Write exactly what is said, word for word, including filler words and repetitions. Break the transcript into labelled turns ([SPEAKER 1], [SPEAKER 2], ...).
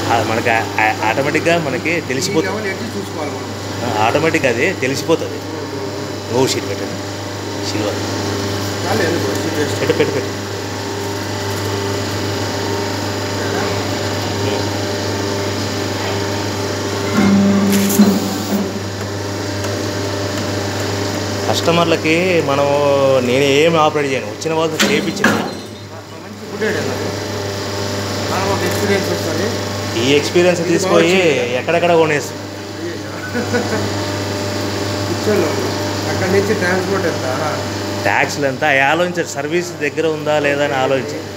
[SPEAKER 1] మనకి ఆటోమేటిక్గా మనకి తెలిసిపోతుంది, ఆటోమేటిక్గా అది తెలిసిపోతుంది. ఓ షీట్ పెట్టండి, సిల్వర్ పెట్టు పెట్టు పెట్టు కస్టమర్లకి మనం నేను ఏమి ఆపరేట్ చేయను, వచ్చిన వాళ్ళతో చేయించిన ఈ ఎక్స్పీరియన్స్ తీసుకుపోయి ఎక్కడెక్కడ కొనేస్తాం.
[SPEAKER 2] అక్కడి నుంచి ట్రాన్స్పోర్ట్ ఎంత,
[SPEAKER 1] ట్యాక్స్లు ఎంత ఆలోచించారు, సర్వీస్ దగ్గర ఉందా లేదా అని ఆలోచించారు.